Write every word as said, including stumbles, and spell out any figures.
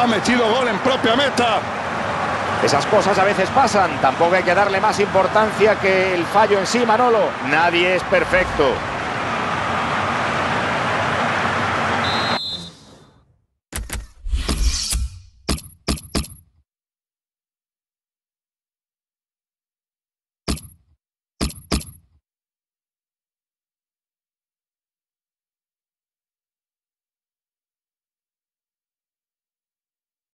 Ha metido gol en propia meta. Esas cosas a veces pasan. Tampoco hay que darle más importancia que el fallo en sí, Manolo. Nadie es perfecto.